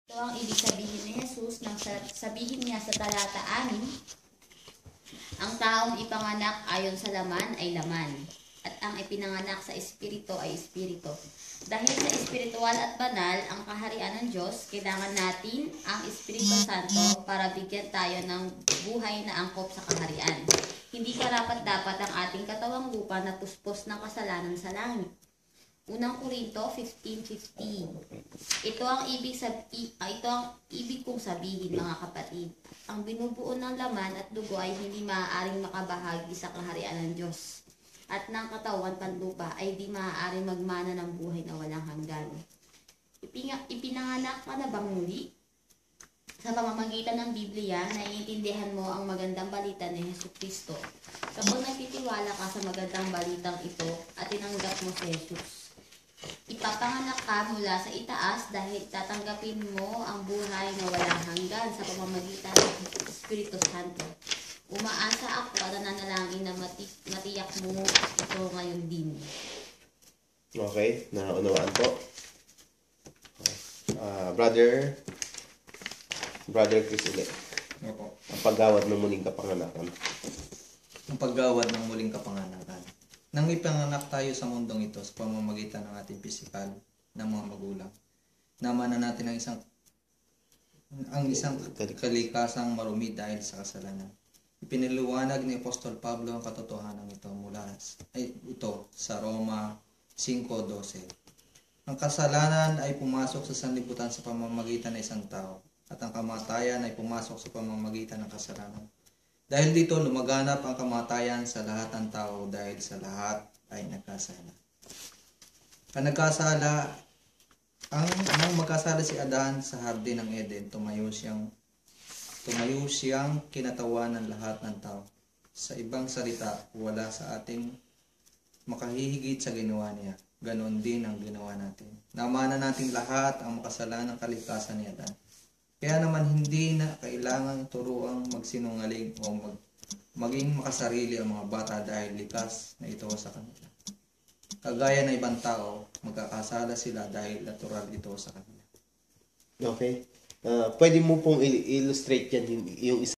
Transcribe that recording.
Ito ang ibig sabihin ni Jesus nang sabihin niya sa talata 6, ang taong ipanganak ayon sa laman ay laman, at ang ipinanganak sa espiritu ay espiritu. Dahil sa espiritual at banal ang kaharian ng Diyos, kailangan natin ang Espiritu Santo para bigyan tayo ng buhay na angkop sa kaharian. Hindi karapat-dapat ang ating katawang lupa na puspos ng kasalanan sa langit. Unang Korinto 15:15. Ito ang ibig kong sabihin, mga kapatid. Ang binubuo ng laman at dugo ay hindi maaaring makabahagi sa kaharian ng Diyos. At ng katawan panlupa ay di maaaring magmana ng buhay na walang hanggan. Ipinanganak ka na bang muli? Sa pamamagitan ng Biblia, naiintindihan mo ang magandang balita ni Jesucristo. Kapag nagtitiwala ka sa magandang balitang ito at tinanggap mo si Jesus, ipapanganak ka mula sa itaas dahil tatanggapin mo ang buhay na walang hanggan sa pamamagitan ng Espiritu Santo. Umaasa ako at nananalangin na matiyak mo ito ngayon din. Okay, naunawaan po. Brother Chris ulit. Opo. Ang paggawad ng muling kapanganakan. Ang paggawad ng muling kapanganakan. Nang ipanganak tayo sa mundong ito sa pamamagitan ng ating pisikal ng mga magulang, naman na natin ang isang kalikasang marumi dahil sa kasalanan. Ipiniliwanag ni Apostol Pablo ang katotohanan ito sa Roma 5:12. Ang kasalanan ay pumasok sa sanlibutan sa pamamagitan ng isang tao, at ang kamatayan ay pumasok sa pamamagitan ng kasalanan. Dahil dito, lumaganap ang kamatayan sa lahat ng tao dahil sa lahat ay nagkasala. Nang magkasala si Adan sa hardin ng Eden, tumayo siyang kinatawan ng lahat ng tao. Sa ibang salita, wala sa ating makahihigit sa ginawa niya. Ganon din ang ginawa natin. Namana natin lahat ang makasalanang kalikasan ni Adan. Kaya naman hindi na kailangang turuang magsinungaling o maging makasarili ang mga bata dahil likas na ito sa kanila. Kagaya ng ibang tao, magkakasala sila dahil natural ito sa kanila. Okay. Pwede mo pong illustrate yan yung